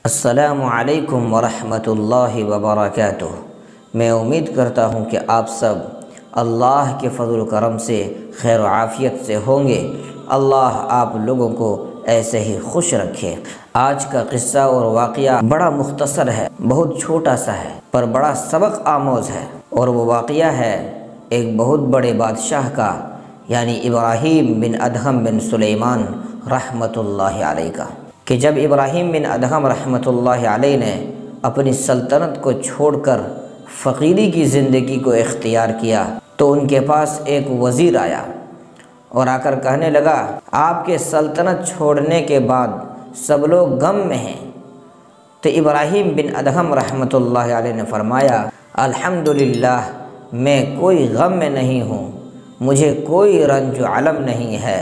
السلام علیکم ورحمۃ اللہ وبرکاتہ۔ میں امید کرتا ہوں کہ آپ سب اللہ کے فضل و کرم سے خیر و عافیت سے ہوں گے۔ اللہ آپ لوگوں کو ایسے ہی خوش رکھے۔ آج کا قصہ اور واقعہ بڑا مختصر ہے، بہت چھوٹا سا ہے پر بڑا سبق آموز ہے، اور وہ واقعہ ہے ایک بہت بڑے بادشاہ کا، یعنی ابراہیم بن ادہم بن سلیمان رحمۃ اللہ علیہ کا، کہ جب ابراہیم بن ادہم رحمۃ اللہ علیہ نے اپنی سلطنت کو چھوڑ کر فقیری کی زندگی کو اختیار کیا تو ان کے پاس ایک وزیر آیا اور آ کر کہنے لگا، آپ کے سلطنت چھوڑنے کے بعد سب لوگ غم میں ہیں۔ تو ابراہیم بن ادہم رحمۃ اللہ علیہ نے فرمایا، الحمدللہ میں کوئی غم میں نہیں ہوں، مجھے کوئی رنج و علم نہیں ہے،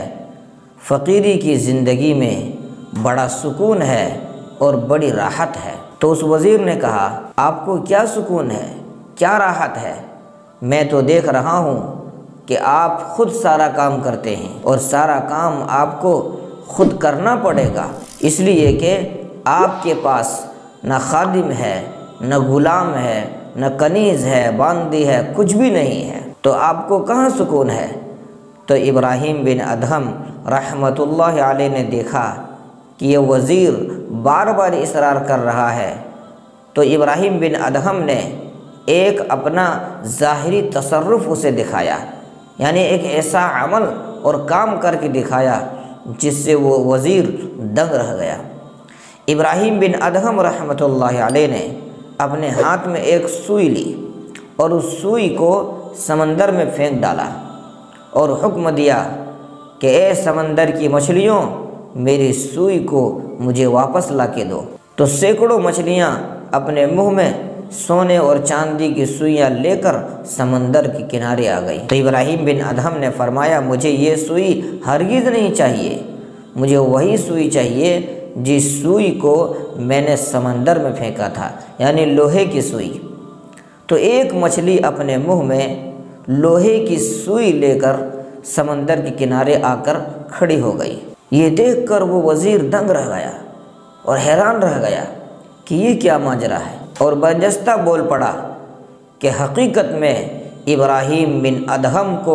فقیری کی زندگی میں بڑا سکون ہے اور بڑی راحت ہے۔ تو اس وزیر نے کہا، آپ کو کیا سکون ہے، کیا راحت ہے؟ میں تو دیکھ رہا ہوں کہ آپ خود سارا کام کرتے ہیں اور سارا کام آپ کو خود کرنا پڑے گا، اس لیے کہ آپ کے پاس نہ خادم ہے، نہ غلام ہے، نہ کنیز ہے، باندی ہے، کچھ بھی نہیں ہے، تو آپ کو کہاں سکون ہے؟ تو ابراہیم بن ادہم رحمۃ اللہ علیہ نے دیکھا کہ یہ وزیر بار بار اصرار کر رہا ہے، تو ابراہیم بن ادہم نے ایک اپنا ظاہری تصرف اسے دکھایا، یعنی ایک ایسا عمل اور کام کر کے دکھایا جس سے وہ وزیر دنگ رہ گیا۔ ابراہیم بن ادہم رحمۃ اللہ علیہ نے اپنے ہاتھ میں ایک سوئی لی اور اس سوئی کو سمندر میں پھینک ڈالا اور حکم دیا کہ اے سمندر کی مچھلیوں، میری سوئی کو مجھے واپس لا کے دو۔ تو سینکڑوں مچھلیاں اپنے منہ میں سونے اور چاندی کی سوئیاں لے کر سمندر کے کنارے آ گئی۔ تو ابراہیم بن ادہم نے فرمایا، مجھے یہ سوئی ہرگز نہیں چاہیے، مجھے وہی سوئی چاہیے جس سوئی کو میں نے سمندر میں پھینکا تھا، یعنی لوہے کی سوئی۔ تو ایک مچھلی اپنے منہ میں لوہے کی سوئی لے کر سمندر کے کنارے آ کر کھڑی ہو گئی۔ یہ دیکھ کر وہ وزیر دنگ رہ گیا اور حیران رہ گیا کہ یہ کیا ماجرا ہے، اور برجستہ بول پڑا کہ حقیقت میں ابراہیم بن ادہم کو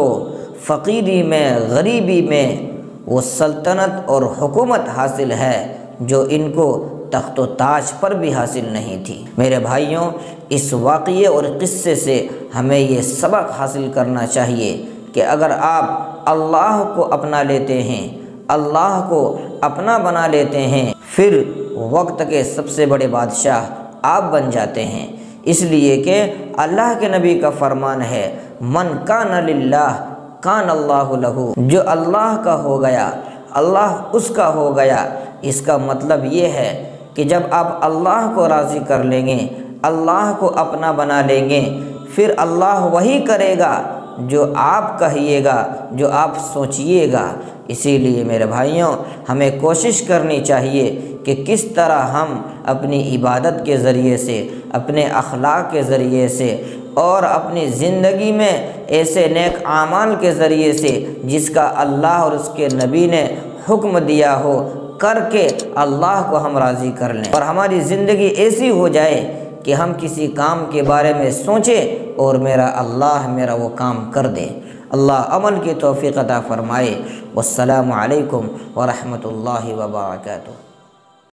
فقیری میں، غریبی میں وہ سلطنت اور حکومت حاصل ہے جو ان کو تخت و تاج پر بھی حاصل نہیں تھی۔ میرے بھائیوں، اس واقعے اور قصے سے ہمیں یہ سبق حاصل کرنا چاہیے کہ اگر آپ اللہ کو اپنا لیتے ہیں، اللہ کو اپنا بنا لیتے ہیں، پھر وقت کے سب سے بڑے بادشاہ آپ بن جاتے ہیں، اس لیے کہ اللہ کے نبی کا فرمان ہے، من کان للہ کان اللہ لہ، جو اللہ کا ہو گیا اللہ اس کا ہو گیا۔ اس کا مطلب یہ ہے کہ جب آپ اللہ کو راضی کر لیں گے، اللہ کو اپنا بنا لیں گے، پھر اللہ وہی کرے گا جو آپ کہیے گا، جو آپ سوچیے گا۔ اسی لیے میرے بھائیوں، ہمیں کوشش کرنی چاہیے کہ کس طرح ہم اپنی عبادت کے ذریعے سے، اپنے اخلاق کے ذریعے سے اور اپنی زندگی میں ایسے نیک اعمال کے ذریعے سے جس کا اللہ اور اس کے نبی نے حکم دیا ہو کر کے اللہ کو ہم راضی کر لیں، اور ہماری زندگی ایسی ہو جائے کہ ہم کسی کام کے بارے میں سوچیں اور میرا اللہ میرا وہ کام کر دے۔ اللہ عمل کی توفیق عطا فرمائے۔ والسلام علیکم ورحمۃ اللہ وبرکاتہ۔